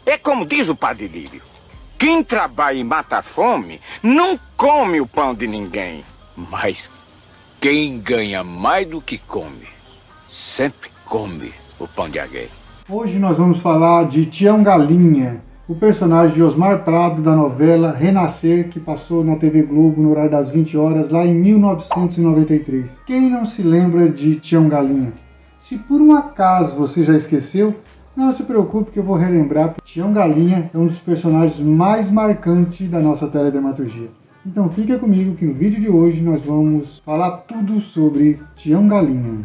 É como diz o Padre Lírio. Quem trabalha e mata a fome não come o pão de ninguém. Mas quem ganha mais do que come, sempre come o pão de alguém. Hoje nós vamos falar de Tião Galinha, o personagem de Osmar Prado da novela Renascer, que passou na TV Globo no horário das 20 horas, lá em 1993. Quem não se lembra de Tião Galinha? Se por um acaso você já esqueceu, não se preocupe que eu vou relembrar. Tião Galinha é um dos personagens mais marcantes da nossa teledramaturgia. Então fica comigo que no vídeo de hoje nós vamos falar tudo sobre Tião Galinha.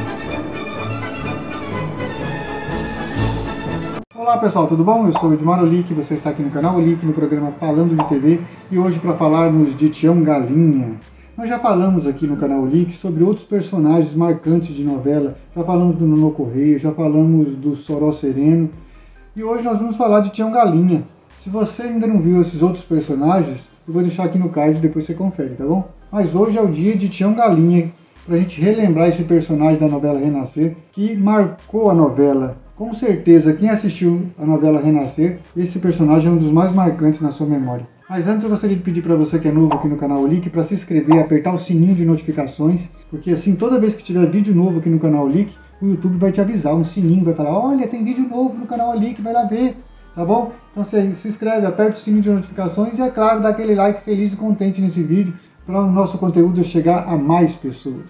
Olá pessoal, tudo bom? Eu sou o Edmar Olic, você está aqui no canal Olic, no programa Falando de TV, e hoje para falarmos de Tião Galinha. Nós já falamos aqui no canal Olic sobre outros personagens marcantes de novela, já falamos do Nonô Correia, já falamos do Soró Sereno, e hoje nós vamos falar de Tião Galinha. Se você ainda não viu esses outros personagens, eu vou deixar aqui no card e depois você confere, tá bom? Mas hoje é o dia de Tião Galinha, pra gente relembrar esse personagem da novela Renascer, que marcou a novela. Com certeza, quem assistiu a novela Renascer, esse personagem é um dos mais marcantes na sua memória. Mas antes eu gostaria de pedir para você que é novo aqui no canal Olic, para se inscrever e apertar o sininho de notificações, porque assim, toda vez que tiver vídeo novo aqui no canal Olic, o YouTube vai te avisar, um sininho, vai falar, olha, tem vídeo novo no canal Olic, vai lá ver, tá bom? Então você se inscreve, aperta o sininho de notificações e, é claro, dá aquele like feliz e contente nesse vídeo, para o nosso conteúdo chegar a mais pessoas.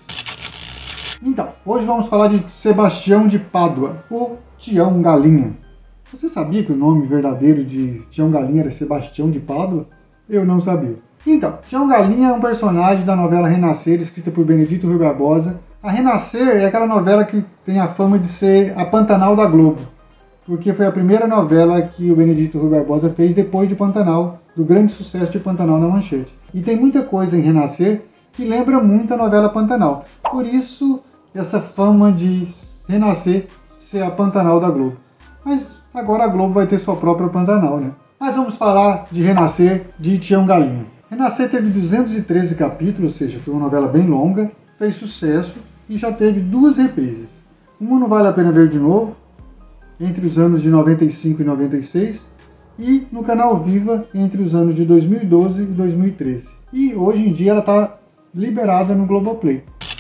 Então, hoje vamos falar de Sebastião de Pádua, o Tião Galinha. Você sabia que o nome verdadeiro de Tião Galinha era Sebastião de Pádua? Eu não sabia. Então, Tião Galinha é um personagem da novela Renascer, escrita por Benedito Rui Barbosa. A Renascer é aquela novela que tem a fama de ser a Pantanal da Globo, porque foi a primeira novela que o Benedito Rui Barbosa fez depois de Pantanal, do grande sucesso de Pantanal na Manchete. E tem muita coisa em Renascer que lembra muito a novela Pantanal. Por isso, essa fama de Renascer ser a Pantanal da Globo. Mas agora a Globo vai ter sua própria Pantanal, né? Mas vamos falar de Renascer, de Tião Galinha. Renascer teve 213 capítulos, ou seja, foi uma novela bem longa, fez sucesso e já teve duas reprises. Uma não vale a pena ver de novo, entre os anos de 95 e 96, e no canal Viva entre os anos de 2012 e 2013. E hoje em dia ela está liberada no Globoplay.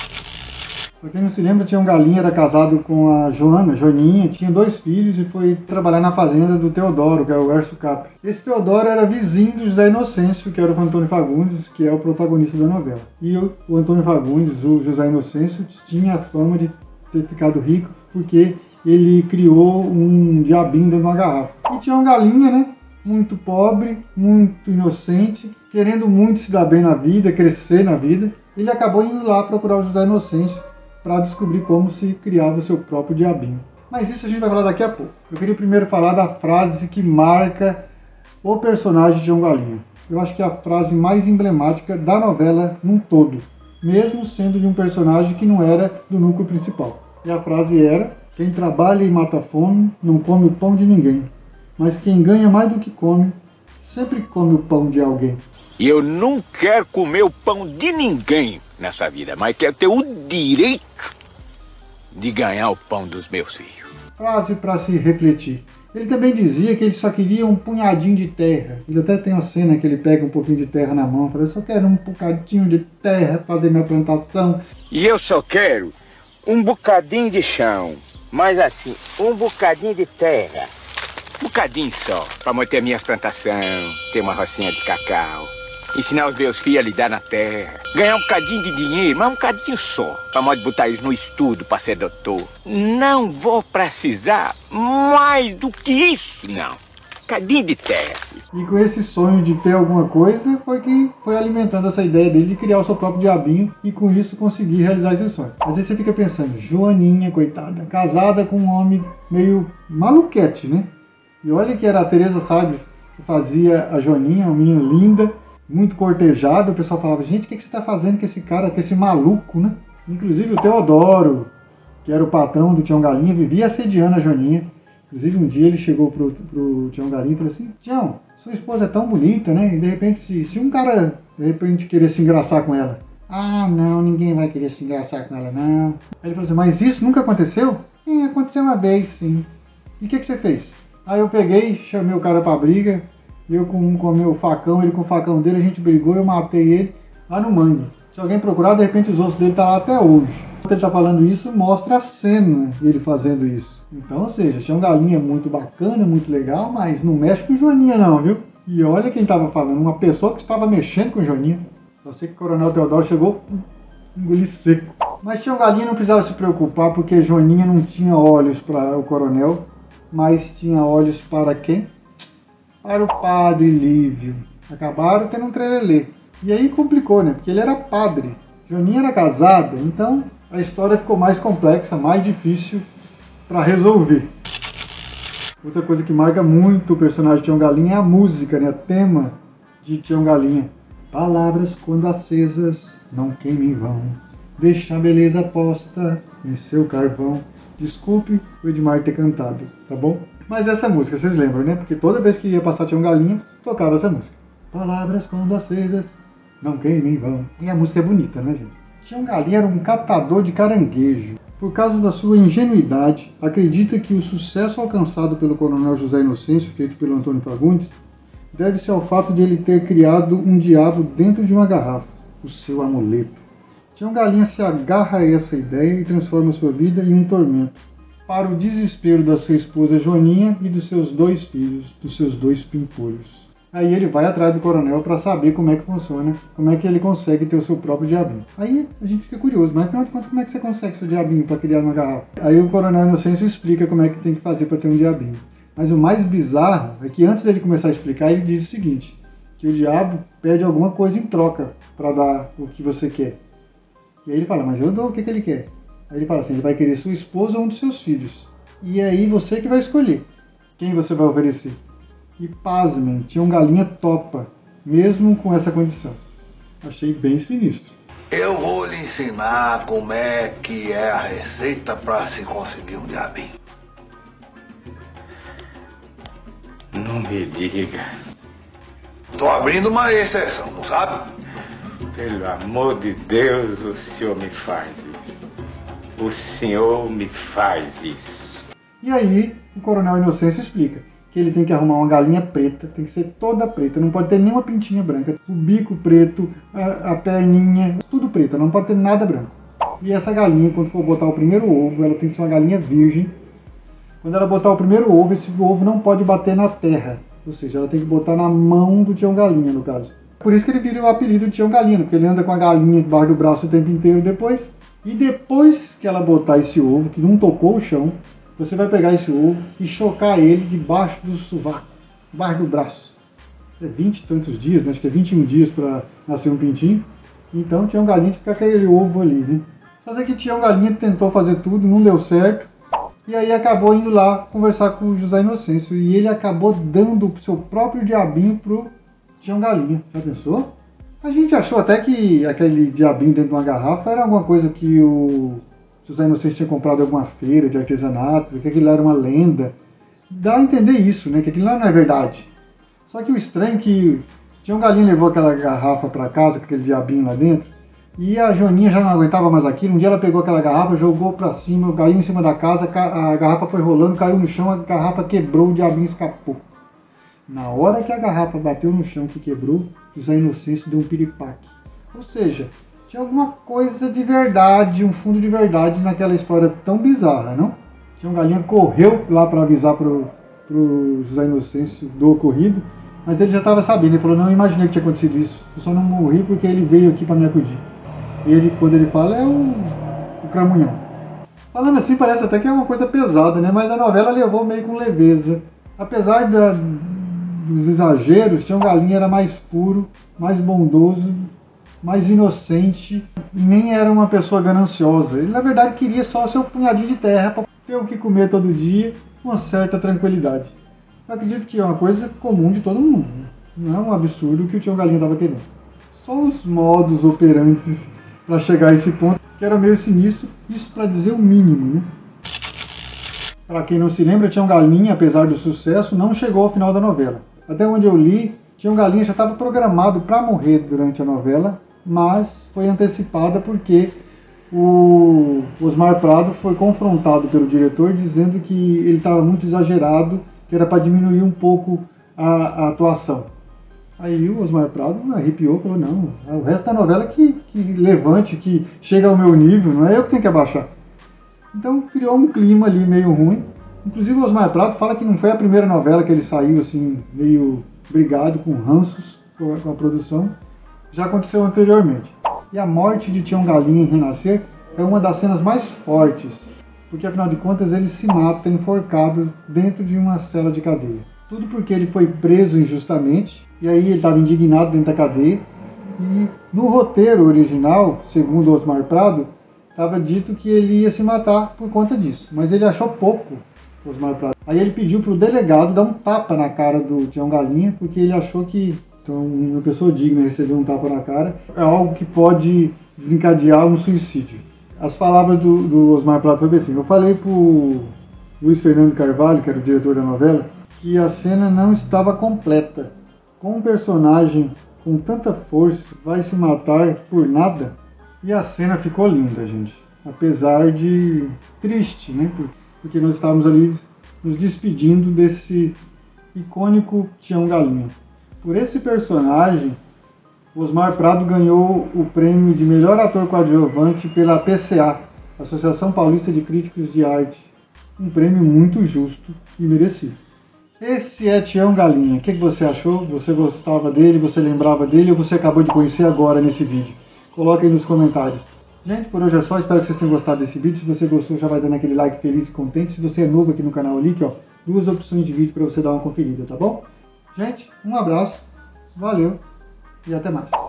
Pra quem não se lembra, Tião Galinha era casado com a Joaninha, tinha 2 filhos e foi trabalhar na fazenda do Teodoro, que é o Erço Cap. Esse Teodoro era vizinho do José Inocêncio, que era o Antônio Fagundes, que é o protagonista da novela. E o Antônio Fagundes, o José Inocêncio, tinha a fama de ter ficado rico porque ele criou um diabinho dentro de uma garrafa. E Tião Galinha, né? Muito pobre, muito inocente, querendo muito se dar bem na vida, crescer na vida, ele acabou indo lá procurar o José Inocêncio para descobrir como se criava o seu próprio diabinho. Mas isso a gente vai falar daqui a pouco. Eu queria primeiro falar da frase que marca o personagem de Tião Galinha. Eu acho que é a frase mais emblemática da novela num todo, mesmo sendo de um personagem que não era do núcleo principal. E a frase era: quem trabalha e mata a fome não come o pão de ninguém, mas quem ganha mais do que come, sempre come o pão de alguém. E eu não quero comer o pão de ninguém nessa vida, mas quero ter o direito de ganhar o pão dos meus filhos. Frase para se refletir. Ele também dizia que ele só queria um punhadinho de terra. Ele até tem uma cena que ele pega um pouquinho de terra na mão e fala: eu só quero um bocadinho de terra para fazer minha plantação. E eu só quero um bocadinho de chão, mas assim, um bocadinho de terra. Um bocadinho só, para manter minhas plantações, ter uma rocinha de cacau. Ensinar os meus filhos a lidar na terra. Ganhar um bocadinho de dinheiro, mas um bocadinho só. Pra modo botar eles no estudo pra ser doutor. Não vou precisar mais do que isso, não. Um bocadinho de terra. E com esse sonho de ter alguma coisa, foi que foi alimentando essa ideia dele de criar o seu próprio diabinho e com isso conseguir realizar esse sonho. Às vezes você fica pensando, Joaninha, coitada, casada com um homem meio maluquete, né? E olha que era a Teresa Salles que fazia a Joaninha, uma menina linda, muito cortejado. O pessoal falava, gente, o que você está fazendo com esse cara, com esse maluco, né? Inclusive o Teodoro, que era o patrão do Tião Galinha, vivia assediando a Joaninha. Inclusive um dia ele chegou pro Tião Galinha e falou assim: Tião, sua esposa é tão bonita, né? E de repente, se um cara de repente querer se engraçar com ela, ah, não, ninguém vai querer se engraçar com ela, não. Aí ele falou assim: mas isso nunca aconteceu? Aconteceu uma vez, sim. E o que você fez? Aí eu peguei, chamei o cara pra briga, eu com o meu facão, ele com o facão dele, a gente brigou, eu matei ele lá no mangue. Se alguém procurar, de repente os ossos dele tá lá até hoje. Quando ele tá falando isso, mostra a cena dele fazendo isso. Então, ou seja, Tião Galinha é muito bacana, muito legal, mas não mexe com Joaninha não, viu? E olha quem tava falando, uma pessoa que estava mexendo com Joaninha. Só sei que o Coronel Teodoro chegou, engolir seco. Mas Tião Galinha não precisava se preocupar, porque Joaninha não tinha olhos para o coronel, mas tinha olhos para quem? Para o padre Lívio. Acabaram tendo um trelelê. E aí complicou, né? Porque ele era padre. Joaninha era casada, então a história ficou mais complexa, mais difícil para resolver. Outra coisa que marca muito o personagem de Tião Galinha é a música, né? O tema de Tião Galinha. Palavras quando acesas não queimem em vão. Deixa a beleza posta em seu carvão. Desculpe o Edmar ter cantado, tá bom? Mas essa música, vocês lembram, né? Porque toda vez que ia passar Tião Galinha, tocava essa música. Palavras quando acesas não queimem em vão. E a música é bonita, né, gente? Tião Galinha era um catador de caranguejo. Por causa da sua ingenuidade, acredita que o sucesso alcançado pelo Coronel José Inocêncio, feito pelo Antônio Fagundes, deve-se ao fato de ele ter criado um diabo dentro de uma garrafa, o seu amuleto. Tião Galinha se agarra a essa ideia e transforma sua vida em um tormento, para o desespero da sua esposa Joaninha e dos seus 2 filhos, dos seus 2 pimpolhos. Aí ele vai atrás do coronel para saber como é que funciona, como é que ele consegue ter o seu próprio diabinho. Aí a gente fica curioso, mas afinal de contas, como é que você consegue seu diabinho para criar uma garrafa? Aí o Coronel Inocêncio explica como é que tem que fazer para ter um diabinho. Mas o mais bizarro é que antes dele começar a explicar, ele diz o seguinte, que o diabo pede alguma coisa em troca para dar o que você quer. E aí ele fala, mas eu dou o que ele quer. Aí ele fala assim, ele vai querer sua esposa ou um dos seus filhos. E aí você que vai escolher quem você vai oferecer. E pasmem, Tião Galinha topa, mesmo com essa condição. Achei bem sinistro. Eu vou lhe ensinar como é que é a receita para se conseguir um diabinho. Não me diga. Tô abrindo uma exceção, não sabe? Pelo amor de Deus, o senhor me faz isso. O senhor me faz isso. E aí, o Coronel Inocêncio explica que ele tem que arrumar uma galinha preta, tem que ser toda preta, não pode ter nenhuma pintinha branca. O bico preto, a perninha, tudo preto, não pode ter nada branco. E essa galinha, quando for botar o primeiro ovo, ela tem que ser uma galinha virgem. Quando ela botar o primeiro ovo, esse ovo não pode bater na terra. Ou seja, ela tem que botar na mão do Tião Galinha, no caso. Por isso que ele vira o apelido de Tião Galinha, porque ele anda com a galinha debaixo do braço o tempo inteiro depois. E depois que ela botar esse ovo, que não tocou o chão, você vai pegar esse ovo e chocar ele debaixo do sovaco, debaixo do braço. É 20 e tantos dias, né? Acho que é 21 dias para nascer um pintinho. Então Tião Galinha fica aquele ovo ali, né? Mas é que Tião Galinha tentou fazer tudo, não deu certo. E aí acabou indo lá conversar com o José Inocêncio. E ele acabou dando o seu próprio diabinho pro Tião Galinha. Já pensou? A gente achou até que aquele diabinho dentro de uma garrafa era alguma coisa que o José Inocêncio tinha comprado em alguma feira de artesanato, que aquilo era uma lenda. Dá a entender isso, né? Que aquilo lá não é verdade. Só que o estranho é que Tião Galinha levou aquela garrafa para casa, com aquele diabinho lá dentro, e a Joaninha já não aguentava mais aquilo. Um dia ela pegou aquela garrafa, jogou para cima, caiu em cima da casa, a garrafa foi rolando, caiu no chão, a garrafa quebrou, o diabinho escapou. Na hora que a garrafa bateu no chão que quebrou, José Inocêncio deu um piripaque. Ou seja, tinha alguma coisa de verdade, um fundo de verdade naquela história tão bizarra, não? Tião Galinha correu lá para avisar pro José Inocêncio do ocorrido, mas ele já estava sabendo. Ele falou, não, eu imaginei que tinha acontecido isso, eu só não morri porque ele veio aqui para me acudir. Ele, quando ele fala, é o Cramunhão. Falando assim, parece até que é uma coisa pesada, né? Mas a novela levou meio com leveza. Apesar dos exageros, Tião Galinha era mais puro, mais bondoso, mais inocente, e nem era uma pessoa gananciosa. Ele, na verdade, queria só o seu punhadinho de terra para ter o que comer todo dia, com uma certa tranquilidade. Eu acredito que é uma coisa comum de todo mundo, né? Não é um absurdo que o Tião Galinha estava querendo. Só os modos operantes para chegar a esse ponto, que era meio sinistro, isso para dizer o mínimo, né? Para quem não se lembra, Tião Galinha, apesar do sucesso, não chegou ao final da novela. Até onde eu li, Tião Galinha já estava programado para morrer durante a novela, mas foi antecipada porque o Osmar Prado foi confrontado pelo diretor dizendo que ele estava muito exagerado que era para diminuir um pouco a atuação. Aí o Osmar Prado arrepiou, falou, não, é o resto da novela que levante, que chega ao meu nível, não é eu que tenho que abaixar. Então criou um clima ali meio ruim. Inclusive o Osmar Prado fala que não foi a primeira novela que ele saiu assim, meio brigado, com ranços com a produção. Já aconteceu anteriormente. E a morte de Tião Galinha em Renascer é uma das cenas mais fortes, porque afinal de contas ele se mata enforcado dentro de uma cela de cadeia. Tudo porque ele foi preso injustamente, e aí ele estava indignado dentro da cadeia. E no roteiro original, segundo Osmar Prado, estava dito que ele ia se matar por conta disso, mas ele achou pouco, Osmar Prado. Aí ele pediu para o delegado dar um tapa na cara do Tião Galinha, porque ele achou que uma pessoa digna receber um tapa na cara é algo que pode desencadear um suicídio. As palavras do Osmar Prado foi assim: eu falei para o Luiz Fernando Carvalho, que era o diretor da novela, que a cena não estava completa. Com um personagem com tanta força vai se matar por nada? E a cena ficou linda, gente. Apesar de triste, né? Porque nós estávamos ali nos despedindo desse icônico Tião Galinha. Por esse personagem, Osmar Prado ganhou o prêmio de melhor ator coadjuvante pela PCA, Associação Paulista de Críticos de Arte. Um prêmio muito justo e merecido. Esse é Tião Galinha. O que você achou? Você gostava dele? Você lembrava dele? Ou você acabou de conhecer agora nesse vídeo? Coloque aí nos comentários. Gente, por hoje é só. Espero que vocês tenham gostado desse vídeo. Se você gostou, já vai dando aquele like feliz e contente. Se você é novo aqui no canal Olic, ó, 2 opções de vídeo para você dar uma conferida, tá bom? Gente, um abraço, valeu e até mais.